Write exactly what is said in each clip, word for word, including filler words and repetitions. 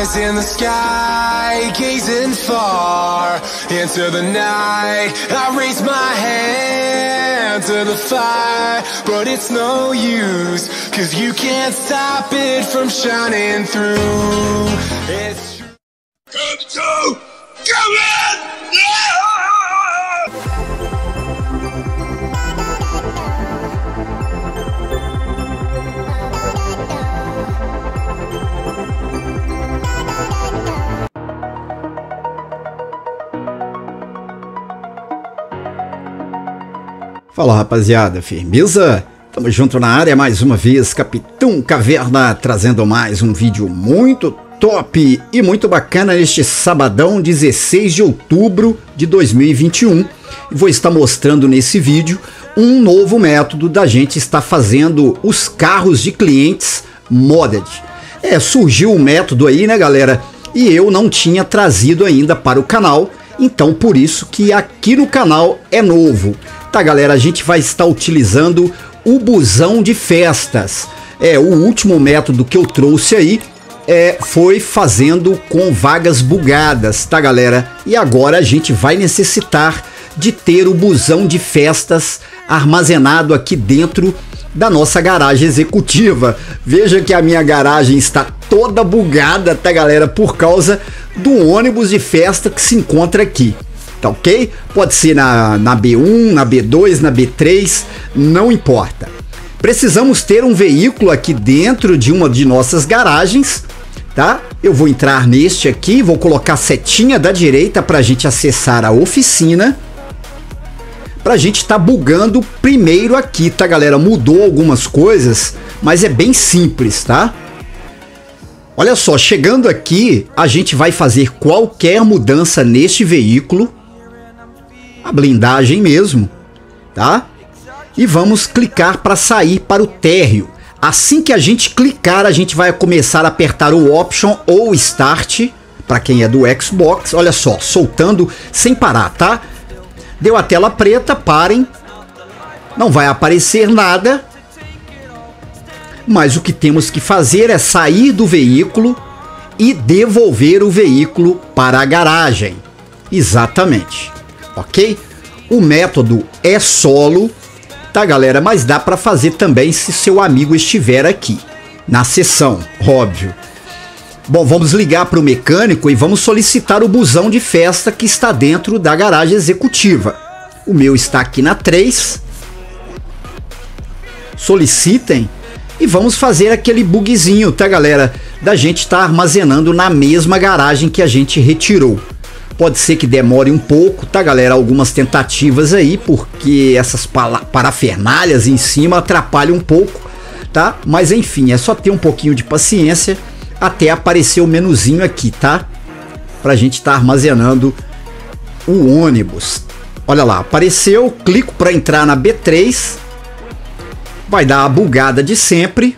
eyes in the sky, gazing far into the night. I raise my hand to the fire, but it's no use, cause you can't stop it from shining through. It's true. Come to, come in! Yeah! Fala, rapaziada, firmeza? Tamo junto na área mais uma vez, Capitão Caverna, trazendo mais um vídeo muito top e muito bacana neste sabadão, dezesseis de outubro de dois mil e vinte e um. E vou estar mostrando nesse vídeo um novo método da gente estar fazendo os carros de clientes modded. É, surgiu um método aí, né, galera? E eu não tinha trazido ainda para o canal, então por isso que aqui no canal é novo. Tá, galera, a gente vai estar utilizando o busão de festas. É, o último método que eu trouxe aí é, foi fazendo com vagas bugadas, tá, galera? E agora a gente vai necessitar de ter o busão de festas armazenado aqui dentro da nossa garagem executiva. Veja que a minha garagem está toda bugada, tá, galera? Por causa do ônibus de festa que se encontra aqui. Tá ok? Pode ser na, na B um, na B dois, na B três, não importa. Precisamos ter um veículo aqui dentro de uma de nossas garagens, tá? Eu vou entrar neste aqui, vou colocar a setinha da direita para a gente acessar a oficina. Para a gente estar tá bugando primeiro aqui, tá, galera? Mudou algumas coisas, mas é bem simples, tá? Olha só, chegando aqui, a gente vai fazer qualquer mudança neste veículo, a blindagem mesmo, tá? E vamos clicar para sair para o térreo. Assim que a gente clicar, a gente vai começar a apertar o Option ou Start, para quem é do Xbox. Olha só, soltando sem parar, tá? Deu a tela preta, parem. Não vai aparecer nada. Mas o que temos que fazer é sair do veículo e devolver o veículo para a garagem. Exatamente. Ok? O método é solo, tá, galera? Mas dá para fazer também se seu amigo estiver aqui na sessão, óbvio. Bom, vamos ligar para o mecânico e vamos solicitar o busão de festa que está dentro da garagem executiva. O meu está aqui na três. Solicitem e vamos fazer aquele bugzinho, tá, galera? Da gente estar armazenando na mesma garagem que a gente retirou. Pode ser que demore um pouco, tá, galera? Algumas tentativas aí, porque essas parafernálias em cima atrapalham um pouco, tá? Mas enfim, é só ter um pouquinho de paciência até aparecer o menuzinho aqui, tá? Pra gente estar armazenando o ônibus. Olha lá, apareceu, clico para entrar na B três. Vai dar a bugada de sempre.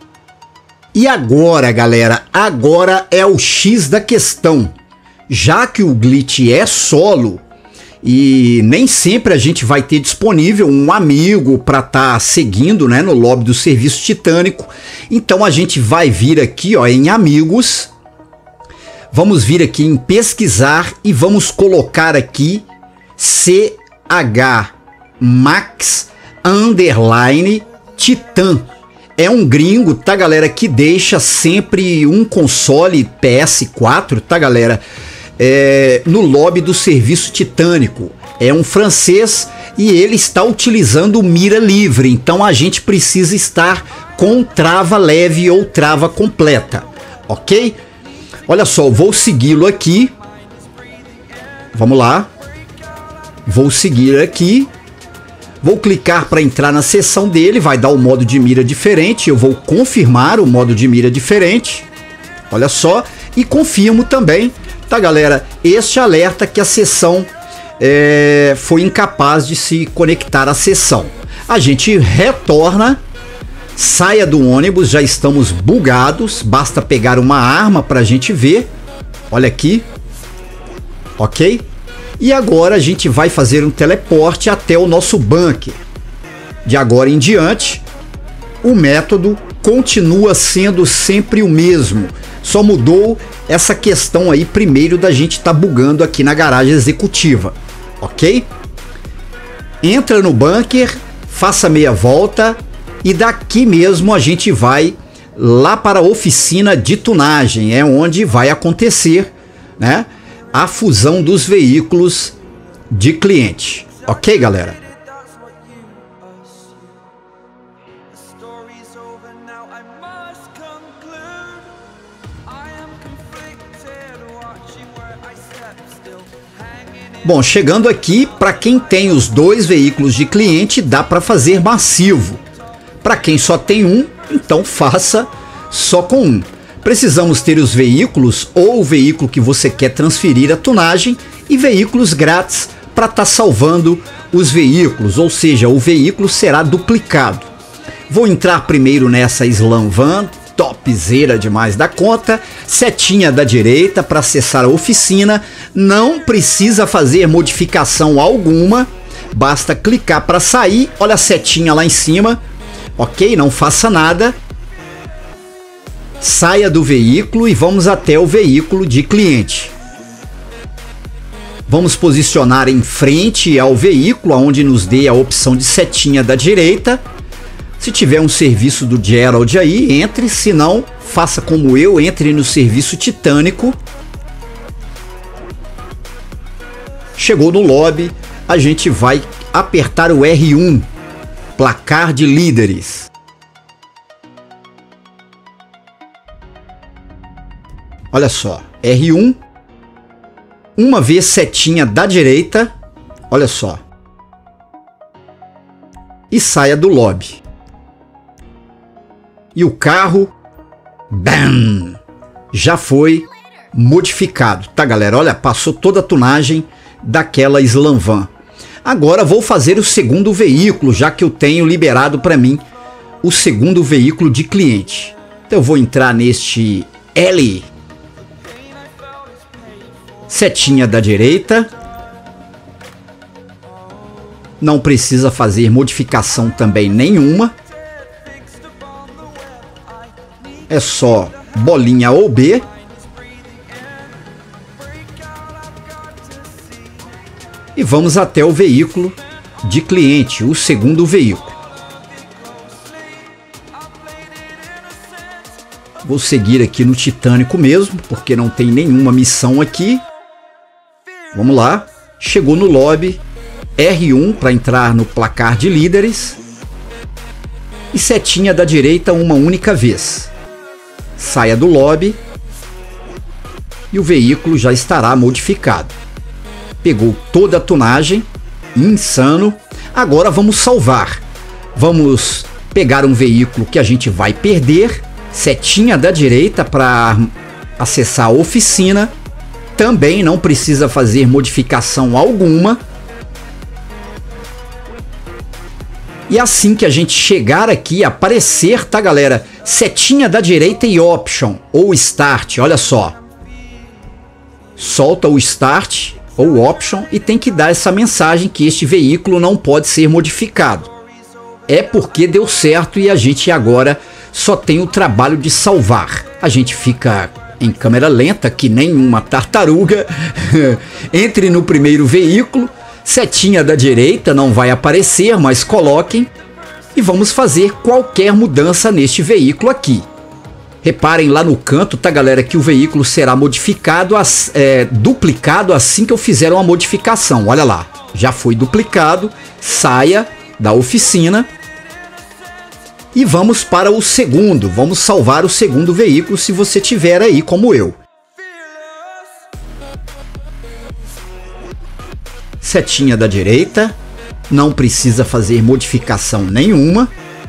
E agora, galera, agora é o X da questão. Já que o glitch é solo e nem sempre a gente vai ter disponível um amigo para estar tá seguindo, né, no lobby do serviço titânico, então a gente vai vir aqui, ó, em amigos, vamos vir aqui em pesquisar e vamos colocar aqui C H Max underline Titan. É um gringo, tá, galera, que deixa sempre um console P S quatro, tá, galera? É, no lobby do serviço titânico. É um francês e ele está utilizando mira livre, então a gente precisa estar com trava leve ou trava completa, ok? Olha só, vou segui-lo aqui. Vamos lá. Vou seguir aqui. Vou clicar para entrar na seção dele, vai dar o modo de mira diferente. Eu vou confirmar o modo de mira diferente. Olha só, e confirmo também, tá, galera, este alerta que a sessão é, foi incapaz de se conectar à sessão. A gente retorna, saia do ônibus, já estamos bugados, basta pegar uma arma para a gente ver. Olha aqui, ok? E agora a gente vai fazer um teleporte até o nosso bunker. De agora em diante, o método continua sendo sempre o mesmo. Só mudou essa questão aí primeiro da gente tá bugando aqui na garagem executiva, ok? Entra no bunker, faça meia volta e daqui mesmo a gente vai lá para a oficina de tunagem, é onde vai acontecer, né, a fusão dos veículos de cliente, ok, galera? Bom, chegando aqui, para quem tem os dois veículos de cliente, dá para fazer massivo. Para quem só tem um, então faça só com um. Precisamos ter os veículos ou o veículo que você quer transferir a tunagem e veículos grátis para estar tá salvando os veículos, ou seja, o veículo será duplicado. Vou entrar primeiro nessa Slam Van, topzera demais da conta, setinha da direita para acessar a oficina, não precisa fazer modificação alguma, basta clicar para sair, olha a setinha lá em cima, ok? Não faça nada, saia do veículo e vamos até o veículo de cliente. Vamos posicionar em frente ao veículo, onde nos dê a opção de setinha da direita. Se tiver um serviço do Gerald aí, entre, se não, faça como eu, entre no serviço titânico. Chegou no lobby, a gente vai apertar o R um, placar de líderes. Olha só, R um, uma vez setinha da direita, olha só, e saia do lobby. E o carro, bam, já foi modificado, tá, galera? Olha, passou toda a tunagem daquela Slam Van. Agora vou fazer o segundo veículo, já que eu tenho liberado para mim o segundo veículo de cliente. Então eu vou entrar neste L, setinha da direita. Não precisa fazer modificação também nenhuma. É só bolinha ou B. E vamos até o veículo de cliente, o segundo veículo. Vou seguir aqui no Titânico mesmo, porque não tem nenhuma missão aqui. Vamos lá. Chegou no lobby, R um para entrar no placar de líderes. E setinha da direita uma única vez. Saia do lobby e o veículo já estará modificado. Pegou toda a tunagem, insano. Agora vamos salvar. Vamos pegar um veículo que a gente vai perder, setinha da direita para acessar a oficina. Também não precisa fazer modificação alguma. E assim que a gente chegar aqui, aparecer, tá, galera? Setinha da direita e Option ou Start, olha só. Solta o Start ou Option e tem que dar essa mensagem que este veículo não pode ser modificado. É porque deu certo e a gente agora só tem o trabalho de salvar. A gente fica em câmera lenta, que nem uma tartaruga. Entre no primeiro veículo. Setinha da direita não vai aparecer, mas coloquem. E vamos fazer qualquer mudança neste veículo aqui. Reparem lá no canto, tá, galera, que o veículo será modificado, é, duplicado assim que eu fizer uma modificação. Olha lá, já foi duplicado. Saia da oficina. E vamos para o segundo. Vamos salvar o segundo veículo se você tiver aí como eu. Setinha da direita. Não precisa fazer modificação nenhuma.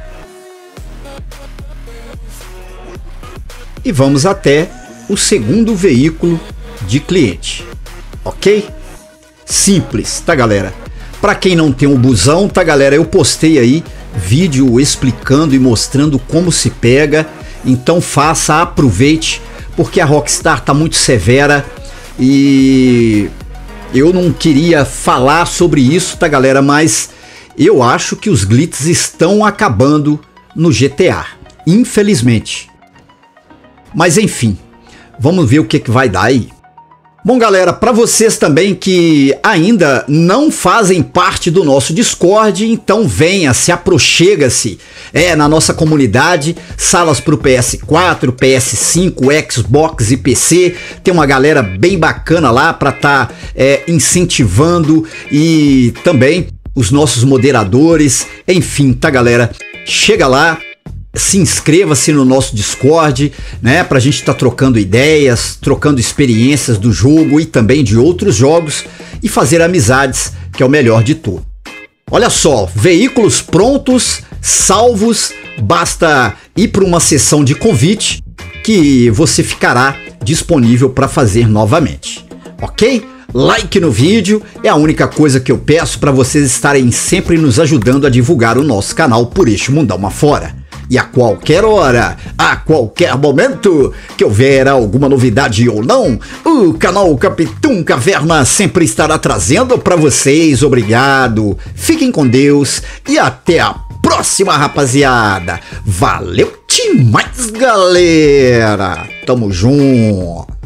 E vamos até o segundo veículo de cliente. Ok? Simples, tá, galera? Para quem não tem um busão, tá, galera? Eu postei aí vídeo explicando e mostrando como se pega. Então faça, aproveite, porque a Rockstar tá muito severa e eu não queria falar sobre isso, tá, galera? Mas eu acho que os glitches estão acabando no G T A, infelizmente. Mas enfim, Vamos ver o que, que vai dar aí. Bom, galera, para vocês também que ainda não fazem parte do nosso Discord, então venha, se aproxega-se é, na nossa comunidade, salas para o P S quatro, P S cinco, Xbox e P C. Tem uma galera bem bacana lá para estar tá, é, incentivando e também os nossos moderadores. Enfim, tá, galera? Chega lá. Se inscreva-se no nosso Discord, né, pra gente estar tá trocando ideias, trocando experiências do jogo e também de outros jogos e fazer amizades, que é o melhor de tudo. Olha só, veículos prontos, salvos, basta ir para uma sessão de convite que você ficará disponível para fazer novamente, ok? Like no vídeo é a única coisa que eu peço para vocês estarem sempre nos ajudando a divulgar o nosso canal por este mundão afora. E a qualquer hora, a qualquer momento que houver alguma novidade ou não, o canal Capitão Caverna sempre estará trazendo para vocês. Obrigado, fiquem com Deus e até a próxima, rapaziada. Valeu demais, galera. Tamo junto.